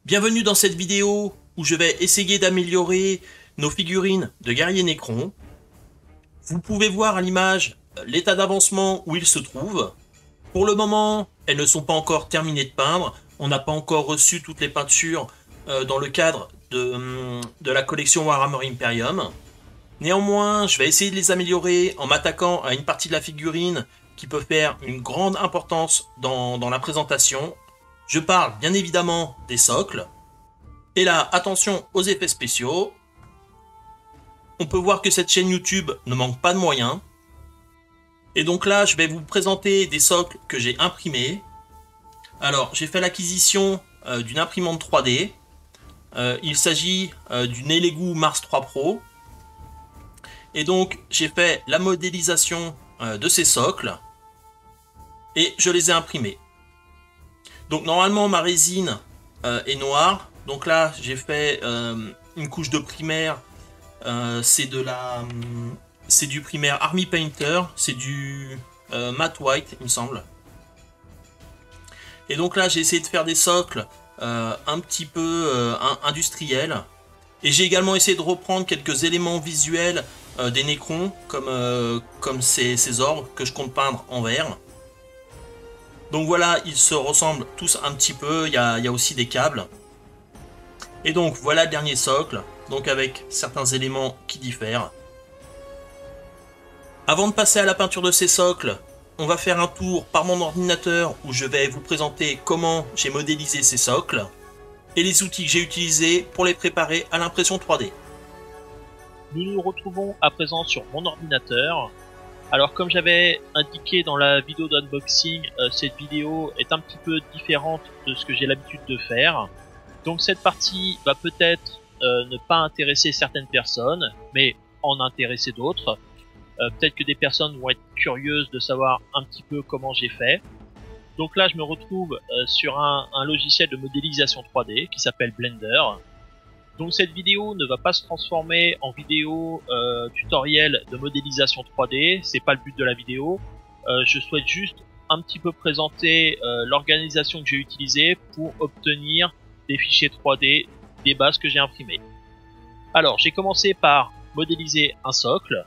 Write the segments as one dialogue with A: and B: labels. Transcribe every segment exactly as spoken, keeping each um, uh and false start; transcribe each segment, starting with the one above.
A: Bienvenue dans cette vidéo où je vais essayer d'améliorer nos figurines de guerriers Necron. Vous pouvez voir à l'image l'état d'avancement où ils se trouvent. Pour le moment, elles ne sont pas encore terminées de peindre. On n'a pas encore reçu toutes les peintures euh, dans le cadre de, de la collection Warhammer Imperium. Néanmoins, je vais essayer de les améliorer en m'attaquant à une partie de la figurine qui peut faire une grande importance dans, dans la présentation. Je parle bien évidemment des socles. Et là, attention aux effets spéciaux. On peut voir que cette chaîne YouTube ne manque pas de moyens. Et donc là, je vais vous présenter des socles que j'ai imprimés. Alors, j'ai fait l'acquisition euh, d'une imprimante trois D. Euh, il s'agit euh, d'une Elegoo Mars trois Pro. Et donc, j'ai fait la modélisation euh, de ces socles. Et je les ai imprimés. Donc normalement ma résine euh, est noire, donc là j'ai fait euh, une couche de primaire, euh, c'est de la, c'est du primaire Army Painter, c'est du euh, matte white il me semble. Et donc là j'ai essayé de faire des socles euh, un petit peu euh, industriels, et j'ai également essayé de reprendre quelques éléments visuels euh, des Necrons, comme, euh, comme ces, ces orbes que je compte peindre en vert. Donc voilà, ils se ressemblent tous un petit peu, il y a, il y a aussi des câbles. Et donc voilà le dernier socle, donc avec certains éléments qui diffèrent. Avant de passer à la peinture de ces socles, on va faire un tour par mon ordinateur où je vais vous présenter comment j'ai modélisé ces socles et les outils que j'ai utilisés pour les préparer à l'impression trois D.
B: Nous nous retrouvons à présent sur mon ordinateur. Alors comme j'avais indiqué dans la vidéo d'unboxing, euh, cette vidéo est un petit peu différente de ce que j'ai l'habitude de faire. Donc cette partie va peut-être euh, ne pas intéresser certaines personnes, mais en intéresser d'autres. Euh, peut-être que des personnes vont être curieuses de savoir un petit peu comment j'ai fait. Donc là je me retrouve euh, sur un, un logiciel de modélisation trois D qui s'appelle Blender. Donc cette vidéo ne va pas se transformer en vidéo euh, tutoriel de modélisation trois D, c'est pas le but de la vidéo. Euh, je souhaite juste un petit peu présenter euh, l'organisation que j'ai utilisée pour obtenir des fichiers trois D des bases que j'ai imprimées. Alors j'ai commencé par modéliser un socle.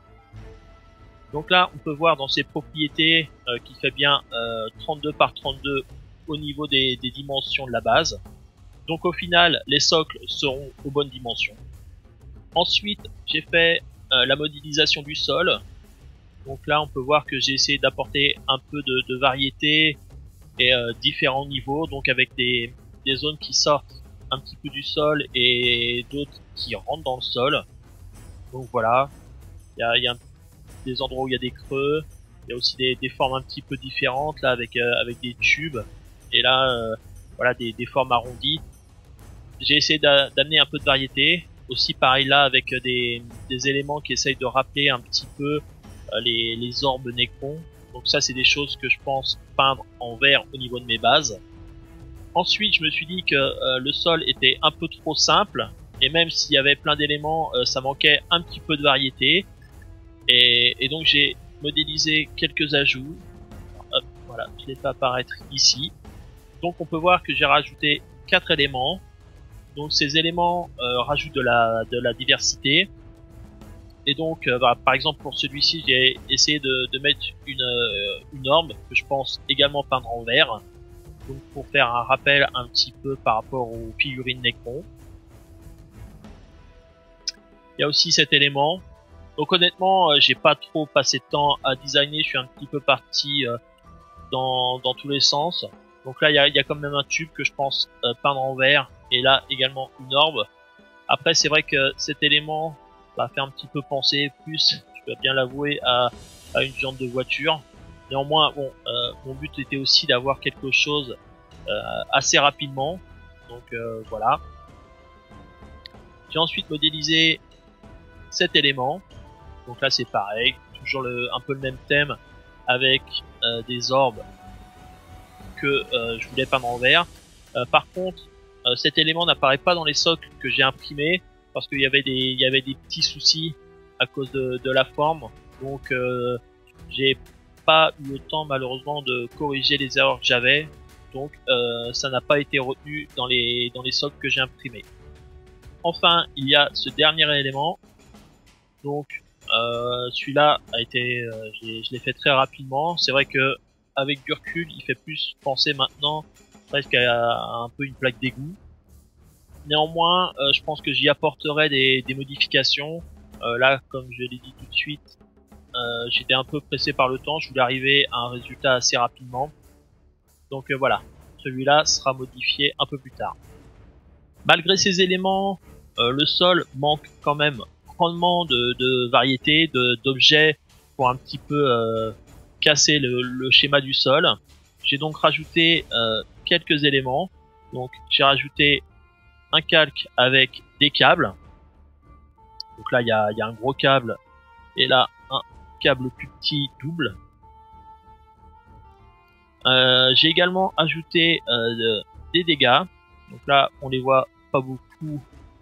B: Donc là on peut voir dans ses propriétés euh, qu'il fait bien euh, trente-deux par trente-deux au niveau des, des dimensions de la base. Donc au final, les socles seront aux bonnes dimensions. Ensuite, j'ai fait euh, la modélisation du sol. Donc là, on peut voir que j'ai essayé d'apporter un peu de, de variété et euh, différents niveaux, donc avec des, des zones qui sortent un petit peu du sol et d'autres qui rentrent dans le sol. Donc voilà, il y a, y a des endroits où il y a des creux, il y a aussi des, des formes un petit peu différentes là avec euh, avec des tubes et là euh, voilà des, des formes arrondies. J'ai essayé d'amener un peu de variété, aussi pareil là avec des, des éléments qui essayent de rappeler un petit peu euh, les, les orbes Necrons. Donc ça c'est des choses que je pense peindre en vert au niveau de mes bases. Ensuite je me suis dit que euh, le sol était un peu trop simple, et même s'il y avait plein d'éléments, euh, ça manquait un petit peu de variété. Et, et donc j'ai modélisé quelques ajouts. Hop, voilà, je les fais apparaître ici. Donc on peut voir que j'ai rajouté quatre éléments. Donc ces éléments euh, rajoutent de la, de la diversité. Et donc euh, bah, par exemple pour celui-ci j'ai essayé de, de mettre une, euh, une orbe que je pense également peindre en vert. Donc pour faire un rappel un petit peu par rapport aux figurines Necron. Il y a aussi cet élément. Donc honnêtement euh, j'ai pas trop passé de temps à designer, je suis un petit peu parti euh, dans, dans tous les sens. Donc là il y a, y a quand même un tube que je pense euh, peindre en vert. Et là également une orbe. Après c'est vrai que cet élément va faire un petit peu penser plus, je dois bien l'avouer, à, à une jante de voiture. Néanmoins bon, euh, mon but était aussi d'avoir quelque chose euh, assez rapidement. Donc euh, voilà. J'ai ensuite modélisé cet élément. Donc là c'est pareil, toujours le, un peu le même thème avec euh, des orbes que euh, je voulais peindre en vert. Euh, par contre Euh, cet élément n'apparaît pas dans les socles que j'ai imprimés parce qu'il y avait des il y avait des petits soucis à cause de, de la forme, donc euh, j'ai pas eu le temps malheureusement de corriger les erreurs que j'avais. donc euh, ça n'a pas été retenu dans les, dans les socles que j'ai imprimés. Enfin, il y a ce dernier élément, donc euh, celui-là a été, euh, je l'ai fait très rapidement. C'est vrai que avec du recul, il fait plus penser maintenant presque à, à un peu une plaque d'égout. Néanmoins, euh, je pense que j'y apporterai des, des modifications. Euh, là, comme je l'ai dit tout de suite, euh, j'étais un peu pressé par le temps, je voulais arriver à un résultat assez rapidement. Donc euh, voilà, celui-là sera modifié un peu plus tard. Malgré ces éléments, euh, le sol manque quand même grandement de, de variété, d'objets pour un petit peu euh, casser le, le schéma du sol. J'ai donc rajouté euh, quelques éléments. Donc j'ai rajouté un calque avec des câbles. Donc là il y a, y a un gros câble et là un câble plus petit double. Euh, j'ai également ajouté euh, des dégâts. Donc là on les voit pas beaucoup.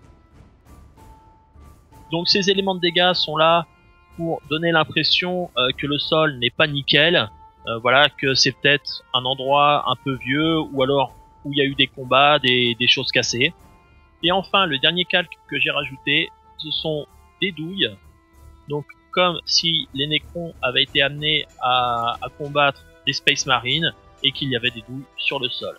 B: Donc ces éléments de dégâts sont là pour donner l'impression euh, que le sol n'est pas nickel. Euh, voilà, que c'est peut-être un endroit un peu vieux ou alors où il y a eu des combats, des, des choses cassées. Et enfin, le dernier calque que j'ai rajouté, ce sont des douilles. Donc, comme si les Necrons avaient été amenés à, à combattre des Space Marines et qu'il y avait des douilles sur le sol.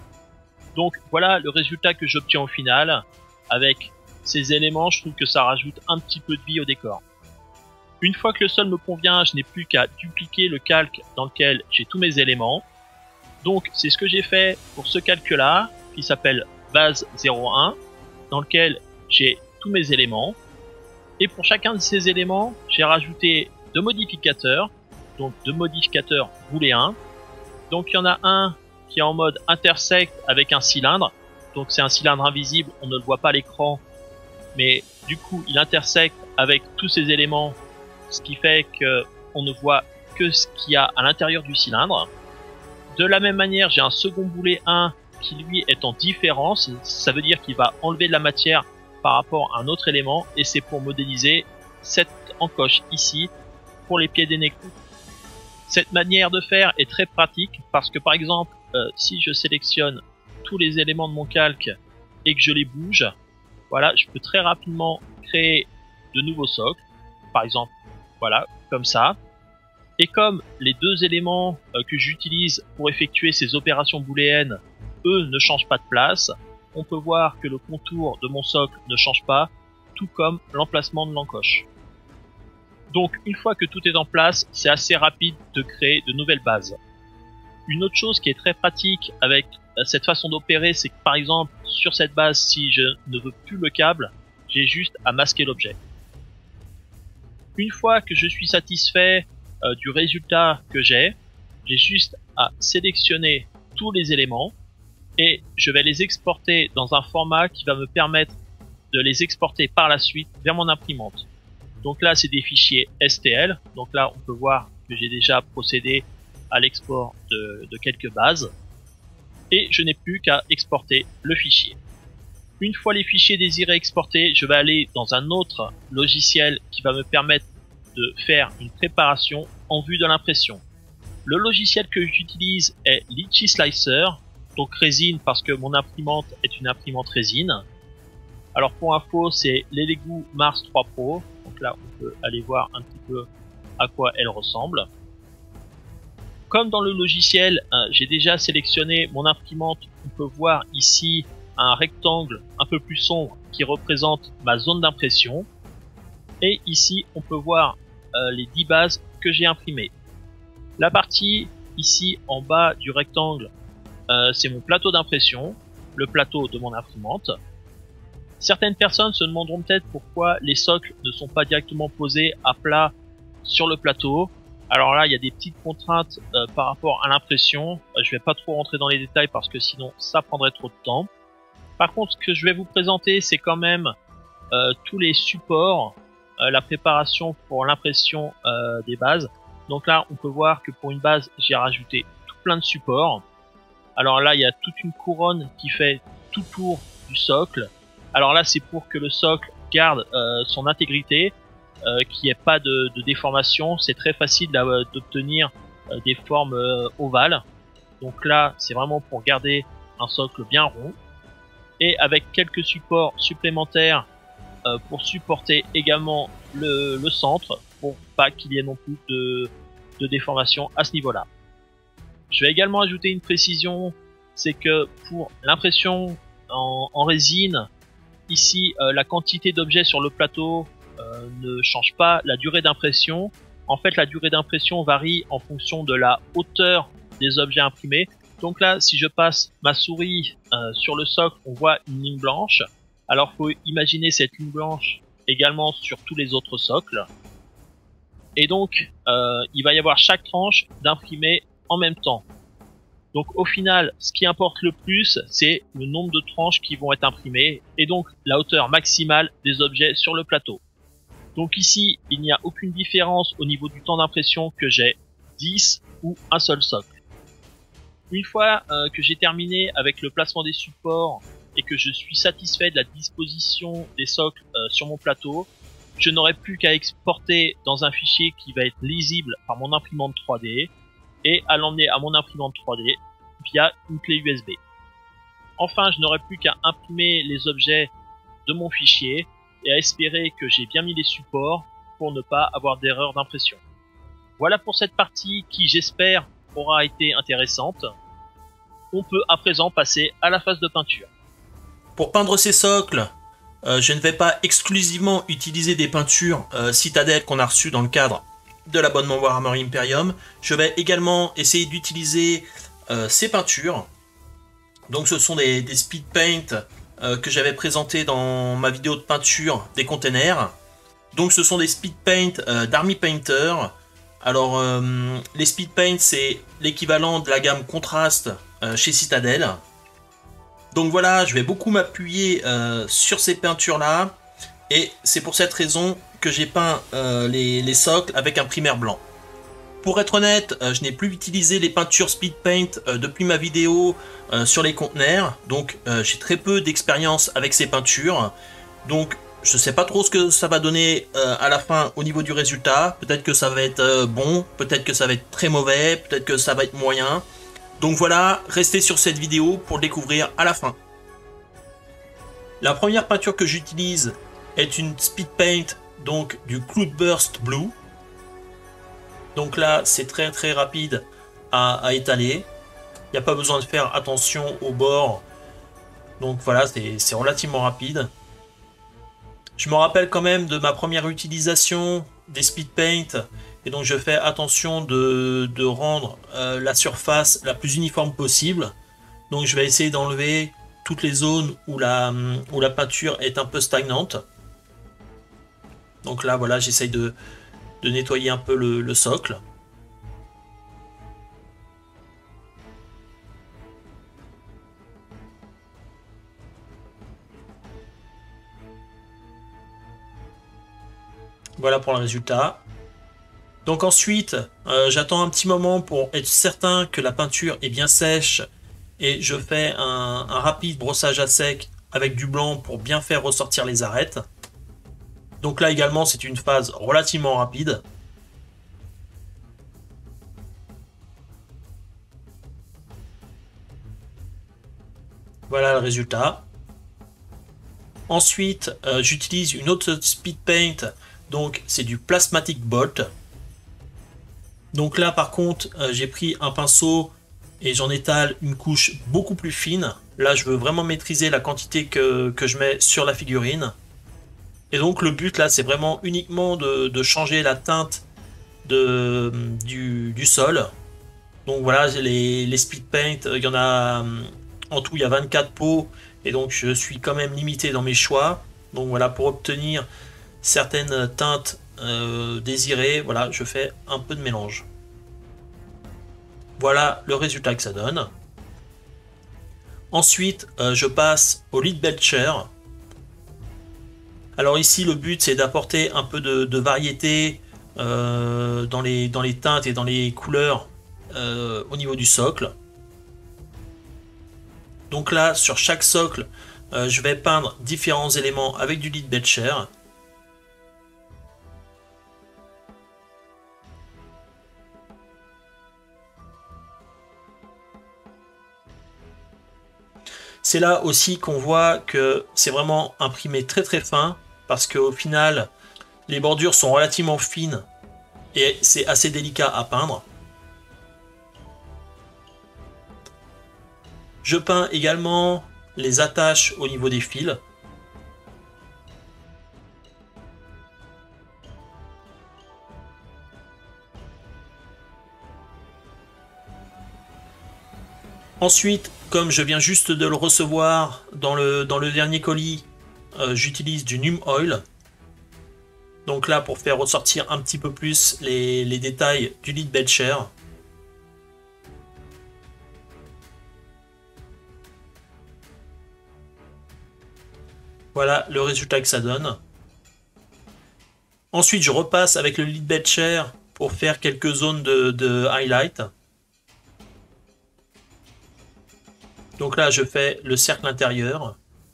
B: Donc, voilà le résultat que j'obtiens au final. Avec ces éléments, je trouve que ça rajoute un petit peu de vie au décor. Une fois que le sol me convient, je n'ai plus qu'à dupliquer le calque dans lequel j'ai tous mes éléments. Donc, c'est ce que j'ai fait pour ce calque-là, qui s'appelle base zéro un, dans lequel j'ai tous mes éléments. Et pour chacun de ces éléments, j'ai rajouté deux modificateurs, donc deux modificateurs booléens. Donc il y en a un qui est en mode intersect avec un cylindre, donc c'est un cylindre invisible, on ne le voit pas à l'écran, mais du coup il intersecte avec tous ces éléments, ce qui fait que on ne voit que ce qu'il y a à l'intérieur du cylindre. De la même manière, j'ai un second boulet un qui lui est en différence, ça veut dire qu'il va enlever de la matière par rapport à un autre élément, et c'est pour modéliser cette encoche ici pour les pieds des Necrons. Cette manière de faire est très pratique parce que par exemple, euh, si je sélectionne tous les éléments de mon calque et que je les bouge, voilà, je peux très rapidement créer de nouveaux socles, par exemple, voilà, comme ça. Et comme les deux éléments euh, que j'utilise pour effectuer ces opérations booléennes, eux, ne changent pas de place, on peut voir que le contour de mon socle ne change pas, tout comme l'emplacement de l'encoche. Donc une fois que tout est en place, c'est assez rapide de créer de nouvelles bases. Une autre chose qui est très pratique avec cette façon d'opérer, c'est que par exemple, sur cette base, si je ne veux plus le câble, j'ai juste à masquer l'objet. Une fois que je suis satisfait euh, du résultat que j'ai, j'ai juste à sélectionner tous les éléments et je vais les exporter dans un format qui va me permettre de les exporter par la suite vers mon imprimante. Donc là, c'est des fichiers S T L. Donc là, on peut voir que j'ai déjà procédé à l'export de, de quelques bases. Et je n'ai plus qu'à exporter le fichier. Une fois les fichiers désirés exportés, je vais aller dans un autre logiciel qui va me permettre de faire une préparation en vue de l'impression. Le logiciel que j'utilise est Litchi Slicer, donc résine parce que mon imprimante est une imprimante résine. Alors pour info, c'est l'Elegoo Mars trois Pro. Donc là, on peut aller voir un petit peu à quoi elle ressemble. Comme dans le logiciel, euh, j'ai déjà sélectionné mon imprimante, on peut voir ici un rectangle un peu plus sombre qui représente ma zone d'impression. Et ici, on peut voir euh, les dix bases que j'ai imprimées. La partie ici en bas du rectangle, euh, c'est mon plateau d'impression, le plateau de mon imprimante. Certaines personnes se demanderont peut-être pourquoi les socles ne sont pas directement posés à plat sur le plateau. Alors là, il y a des petites contraintes euh, par rapport à l'impression. Euh, je vais pas trop rentrer dans les détails parce que sinon ça prendrait trop de temps. Par contre, ce que je vais vous présenter, c'est quand même euh, tous les supports, euh, la préparation pour l'impression euh, des bases. Donc là, on peut voir que pour une base, j'ai rajouté tout plein de supports. Alors là, il y a toute une couronne qui fait tout tour du socle. Alors là, c'est pour que le socle garde euh, son intégrité, euh, qu'il n'y ait pas de, de déformation. C'est très facile d'obtenir euh, des formes euh, ovales. Donc là, c'est vraiment pour garder un socle bien rond. Et avec quelques supports supplémentaires euh, pour supporter également le, le centre, pour pas qu'il y ait non plus de, de déformation à ce niveau-là. Je vais également ajouter une précision, c'est que pour l'impression en, en résine, ici euh, la quantité d'objets sur le plateau euh, ne change pas la durée d'impression. En fait, la durée d'impression varie en fonction de la hauteur des objets imprimés. Donc là, si je passe ma souris euh, sur le socle, on voit une ligne blanche. Alors, faut imaginer cette ligne blanche également sur tous les autres socles. Et donc, euh, il va y avoir chaque tranche d'imprimés en même temps. Donc, au final, ce qui importe le plus, c'est le nombre de tranches qui vont être imprimées et donc la hauteur maximale des objets sur le plateau. Donc ici, il n'y a aucune différence au niveau du temps d'impression que j'ai dix ou un seul socle. Une fois euh, que j'ai terminé avec le placement des supports et que je suis satisfait de la disposition des socles euh, sur mon plateau, je n'aurai plus qu'à exporter dans un fichier qui va être lisible par mon imprimante trois D et à l'emmener à mon imprimante trois D via une clé U S B. Enfin, je n'aurai plus qu'à imprimer les objets de mon fichier et à espérer que j'ai bien mis les supports pour ne pas avoir d'erreur d'impression. Voilà pour cette partie qui, j'espère, aura été intéressante. On peut à présent passer à la phase de peinture.
A: Pour peindre ces socles, euh, je ne vais pas exclusivement utiliser des peintures euh, Citadel qu'on a reçues dans le cadre de l'abonnement Warhammer Imperium. Je vais également essayer d'utiliser euh, ces peintures. Donc ce sont des, des speed paint euh, que j'avais présenté dans ma vidéo de peinture des containers. Donc ce sont des speed paint euh, d'Army Painter. Alors euh, les speed paint, c'est l'équivalent de la gamme contraste euh, chez Citadel. Donc voilà, je vais beaucoup m'appuyer euh, sur ces peintures là et c'est pour cette raison que j'ai peint euh, les, les socles avec un primaire blanc. Pour être honnête, euh, je n'ai plus utilisé les peintures speed paint euh, depuis ma vidéo euh, sur les conteneurs, donc euh, j'ai très peu d'expérience avec ces peintures, donc je sais pas trop ce que ça va donner euh, à la fin au niveau du résultat. Peut-être que ça va être euh, bon, peut-être que ça va être très mauvais, peut-être que ça va être moyen. Donc voilà, restez sur cette vidéo pour le découvrir à la fin. La première peinture que j'utilise est une speed paint, donc du Cloudburst Blue. Donc là, c'est très très rapide à, à étaler. Il n'y a pas besoin de faire attention au bord. Donc voilà, c'est relativement rapide. Je me rappelle quand même de ma première utilisation des speed paint. Et donc je fais attention de, de rendre euh, la surface la plus uniforme possible. Donc je vais essayer d'enlever toutes les zones où la, où la peinture est un peu stagnante. Donc là, voilà, j'essaye de, de nettoyer un peu le, le socle. Voilà pour le résultat. Donc ensuite, euh, j'attends un petit moment pour être certain que la peinture est bien sèche et je fais un, un rapide brossage à sec avec du blanc pour bien faire ressortir les arêtes. Donc là également, c'est une phase relativement rapide. Voilà le résultat. Ensuite, euh, j'utilise une autre speed paint, donc c'est du Plasmatic Bolt. Donc là par contre, euh, j'ai pris un pinceau et j'en étale une couche beaucoup plus fine. Là je veux vraiment maîtriser la quantité que, que je mets sur la figurine. Et donc le but là c'est vraiment uniquement de, de changer la teinte de, du, du sol. Donc voilà, les, les speed paint, il y en a en tout, il y a vingt-quatre pots. Et donc je suis quand même limité dans mes choix. Donc voilà, pour obtenir certaines teintes euh, désirées, voilà, je fais un peu de mélange. Voilà le résultat que ça donne. Ensuite, euh, je passe au Lead Belcher. Alors ici, le but c'est d'apporter un peu de, de variété euh, dans, les, dans les teintes et dans les couleurs euh, au niveau du socle. Donc là, sur chaque socle, euh, je vais peindre différents éléments avec du Lead Belcher. C'est là aussi qu'on voit que c'est vraiment imprimé très très fin, parce qu'au final, les bordures sont relativement fines et c'est assez délicat à peindre. Je peins également les attaches au niveau des fils. Ensuite, comme je viens juste de le recevoir dans le, dans le dernier colis, euh, j'utilise du Num Oil. Donc là, pour faire ressortir un petit peu plus les, les détails du lit de Belcher. Voilà le résultat que ça donne. Ensuite, je repasse avec le lit de Belcher pour faire quelques zones de, de highlight. Donc là, je fais le cercle intérieur.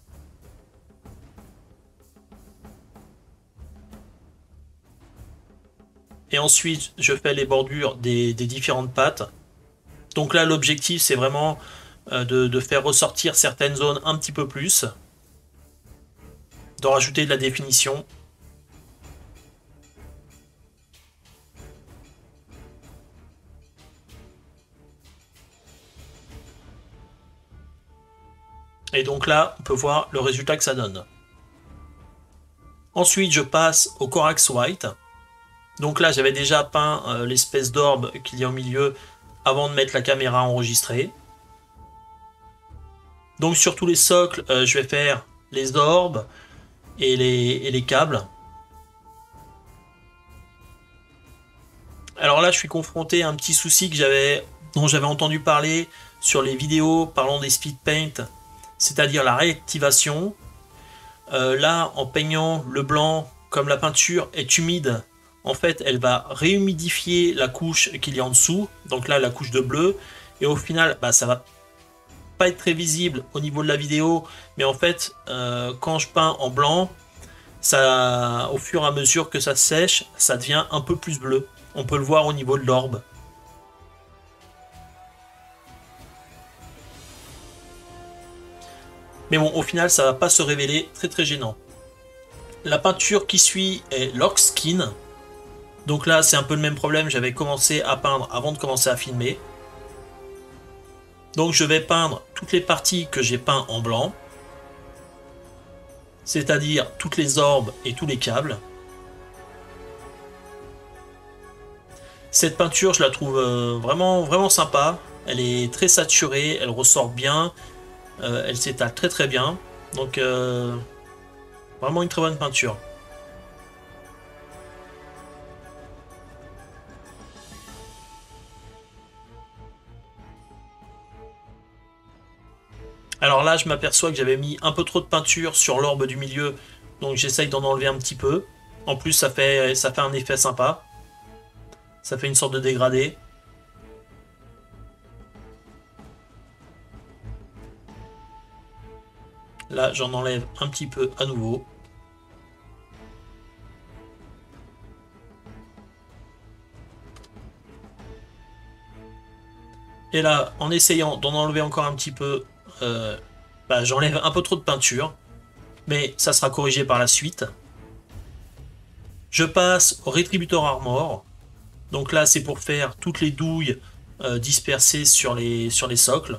A: Et ensuite, je fais les bordures des, des différentes pattes. Donc là, l'objectif, c'est vraiment euh, de, de faire ressortir certaines zones un petit peu plus. De rajouter de la définition. Et donc là, on peut voir le résultat que ça donne. Ensuite, je passe au Corax White. Donc là, j'avais déjà peint euh, l'espèce d'orbe qu'il y a au milieu avant de mettre la caméra enregistrée. Donc sur tous les socles, euh, je vais faire les orbes et les, et les câbles. Alors là, je suis confronté à un petit souci que j'avais, dont j'avais entendu parler sur les vidéos parlant des speed paint, c'est-à-dire la réactivation. Euh, là, en peignant le blanc, comme la peinture est humide, en fait, elle va réhumidifier la couche qu'il y a en dessous, donc là, la couche de bleu, et au final, bah, ça va pas être très visible au niveau de la vidéo, mais en fait, euh, quand je peins en blanc, ça, au fur et à mesure que ça sèche, ça devient un peu plus bleu. On peut le voir au niveau de l'orbe. Mais bon, au final, ça va pas se révéler très très gênant. La peinture qui suit est Lock Skin. Donc là, c'est un peu le même problème. J'avais commencé à peindre avant de commencer à filmer. Donc je vais peindre toutes les parties que j'ai peint en blanc. C'est-à-dire toutes les orbes et tous les câbles. Cette peinture, je la trouve vraiment, vraiment sympa. Elle est très saturée, elle ressort bien. Euh, elle s'étale très très bien. Donc euh, vraiment une très bonne peinture. Alors là, je m'aperçois que j'avais mis un peu trop de peinture sur l'orbe du milieu. Donc j'essaye d'en enlever un petit peu. En plus, ça fait, ça fait un effet sympa. Ça fait une sorte de dégradé. Là, j'en enlève un petit peu à nouveau. Et là, en essayant d'en enlever encore un petit peu, euh, bah, j'enlève un peu trop de peinture. Mais ça sera corrigé par la suite. Je passe au Retributor Armor. Donc là, c'est pour faire toutes les douilles euh, dispersées sur les, sur les socles.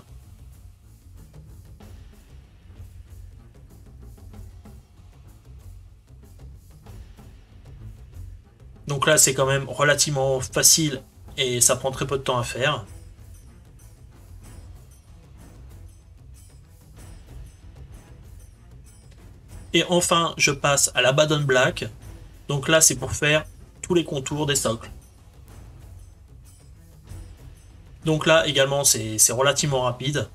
A: Donc là, c'est quand même relativement facile et ça prend très peu de temps à faire. Et enfin, je passe à la Badon Black. Donc là, c'est pour faire tous les contours des socles. Donc là, également, c'est relativement rapide.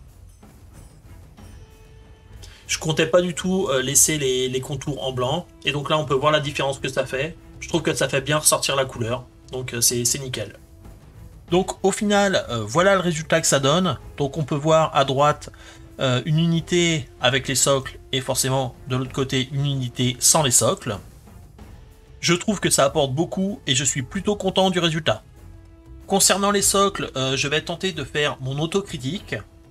A: Je comptais pas du tout laisser les, les contours en blanc. Et donc là, on peut voir la différence que ça fait. Je trouve que ça fait bien ressortir la couleur. Donc c'est nickel. Donc au final, euh, voilà le résultat que ça donne. Donc on peut voir à droite euh, une unité avec les socles et forcément de l'autre côté une unité sans les socles. Je trouve que ça apporte beaucoup et je suis plutôt content du résultat. Concernant les socles, euh, je vais tenter de faire mon autocritique.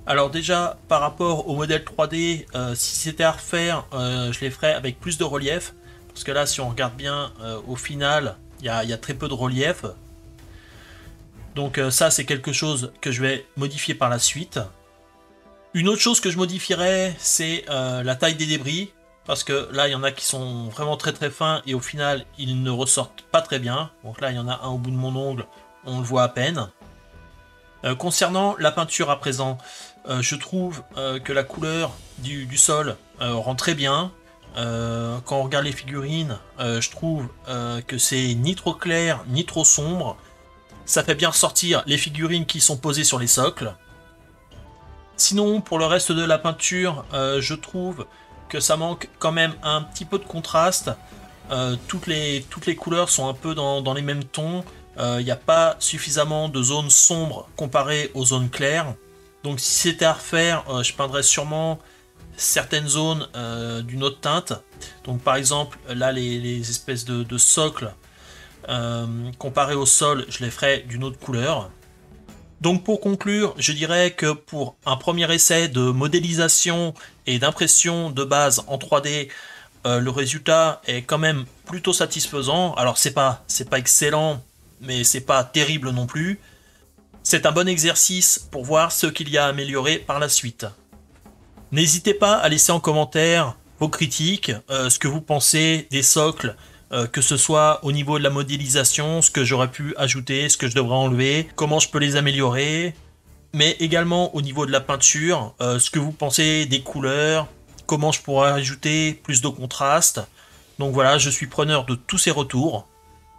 A: Alors déjà, par rapport au modèle trois D, euh, si c'était à refaire, euh, je les ferais avec plus de relief. Parce que là, si on regarde bien, euh, au final, il y a, y a très peu de relief. Donc euh, ça, c'est quelque chose que je vais modifier par la suite. Une autre chose que je modifierais, c'est euh, la taille des débris. Parce que là, il y en a qui sont vraiment très très fins et au final, ils ne ressortent pas très bien. Donc là, il y en a un au bout de mon ongle, on le voit à peine. Euh, concernant la peinture à présent, euh, je trouve euh, que la couleur du, du sol euh, rend très bien. Euh, quand on regarde les figurines, euh, je trouve euh, que c'est ni trop clair ni trop sombre. Ça fait bien ressortir les figurines qui sont posées sur les socles. Sinon, pour le reste de la peinture, euh, je trouve que ça manque quand même un petit peu de contraste. Euh, toutes, les, toutes les couleurs sont un peu dans, dans les mêmes tons. Il euh, n'y a pas suffisamment de zones sombres comparées aux zones claires. Donc si c'était à refaire, euh, je peindrais sûrement certaines zones euh, d'une autre teinte. Donc par exemple, là les, les espèces de, de socles, euh, comparé au sol, je les ferais d'une autre couleur. Donc pour conclure, je dirais que pour un premier essai de modélisation et d'impression de base en trois D, euh, le résultat est quand même plutôt satisfaisant. Alors c'est pas, c'est pas excellent, mais c'est pas terrible non plus. C'est un bon exercice pour voir ce qu'il y a à améliorer par la suite. N'hésitez pas à laisser en commentaire vos critiques, euh, ce que vous pensez des socles, euh, que ce soit au niveau de la modélisation, ce que j'aurais pu ajouter, ce que je devrais enlever, comment je peux les améliorer, mais également au niveau de la peinture, euh, ce que vous pensez des couleurs, comment je pourrais ajouter plus de contraste. Donc voilà, je suis preneur de tous ces retours.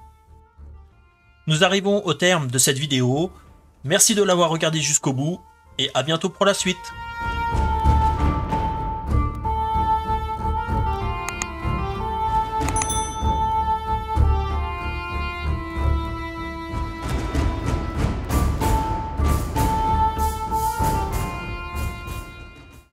A: Nous arrivons au terme de cette vidéo. Merci de l'avoir regardé jusqu'au bout et à bientôt pour la suite.